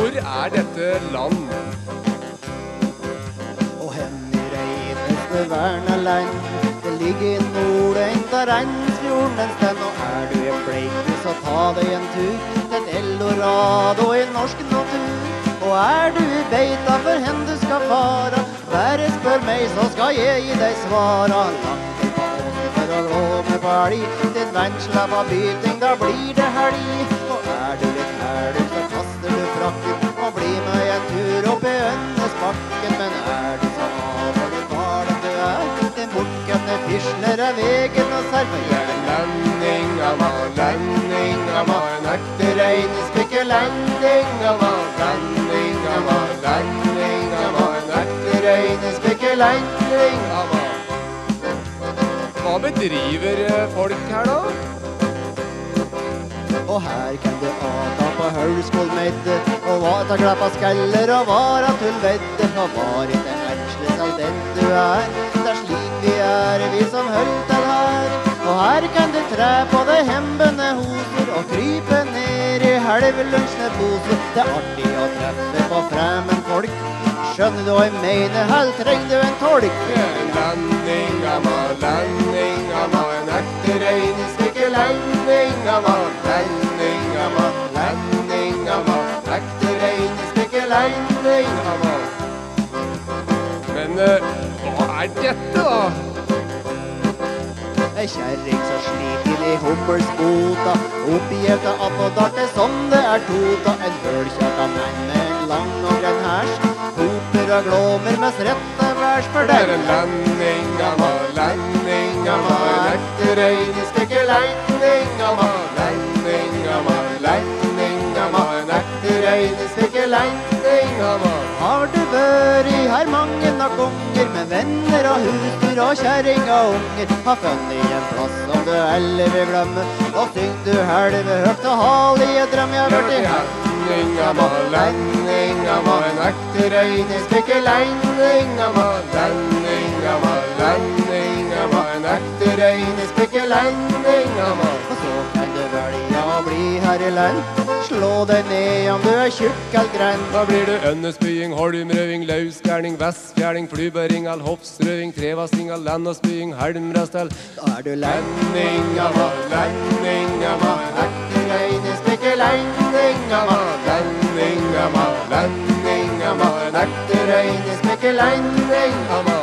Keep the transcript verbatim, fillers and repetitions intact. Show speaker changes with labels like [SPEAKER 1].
[SPEAKER 1] Hvor er dette land?
[SPEAKER 2] Og hen i reineste verneland, det ligger i Norden, der Reinsfjorden stenn. Og er du i Bleikby, så ta deg en tur til et Eldorado i norsk natur. Og er du i beita for hen du skal fara, bare spør meg, så skal jeg gi deg svara. Langt i båten for å gå med bali, din venn slapp av byting, da blir det helg. Og er du litt herlig, så kaster du frakken og blir med en tur opp i Ønnesbakken. Men er du så avhørlig barn du er, din bortkjøpte fisler er vegen og server.
[SPEAKER 1] Landinga ma, landinga ma, en ekte reinespikke. Landinga ma, landinga ma, landinga ma, en ekte reinespikke. Landinga ma. Hva bedriver folk her da?
[SPEAKER 2] Og her kan du ata på høllskålmedde, og vata klappa skaller og vara tullvedde. Og var ikke ensles all den du er, det er slik vi er, vi som høll til her. Og her kan du tre på deg hembende hoser, og krype ned i helvelunsjne poser. Det er artig å treffe på fremmed folk, skjønner du hva jeg mener, her trenger du en tolk.
[SPEAKER 1] Landinga ma, landinga ma, en ekte reinespikke. Landinga ma, landinga ma, landinga ma, ekte reinespikke. Landinga ma. Men uh, hva er dette da?
[SPEAKER 2] Ei kjerring så sliter i hummelsbota, oppgjevta appådarte som det er tota. En hølkjøtta menn med en lang og grønn hers, hoper og glåmer med strette vers for
[SPEAKER 1] Det er
[SPEAKER 2] den.
[SPEAKER 1] en landinga ma, landinga ma, en ekte reinespikke. Landinga ma, landinga ma, landinga ma, en ekte reinespikke. Landinga ma.
[SPEAKER 2] Har du vært her mange nok unger, med venner og husdyr og kjerring og unger? Har funnet en plass som du heller vil glemme, og syng du helve høgt og hal i et drøm jeg har vært i her.
[SPEAKER 1] Landinga ma, landinga ma, en ekte reinespikke. Landinga ma, landinga ma, landinga ma, en ekte reinespikke. Landinga ma.
[SPEAKER 2] Og så kan du velge å bli her i land, slå deg ned om du er tjukk eller grenn.
[SPEAKER 1] Da blir det Ønnesbying, Holmrøving, Lausgjerning, Vestfjerding, Flybøring, all Hofsrøving, Trevasting, all Landåsbying, Helmrastell.
[SPEAKER 2] Da er du land.
[SPEAKER 1] Landinga ma, landinga ma, en ekte reinespikke. Landinga ma, landinga ma, landinga ma, en ekte reinespikke. Landinga ma.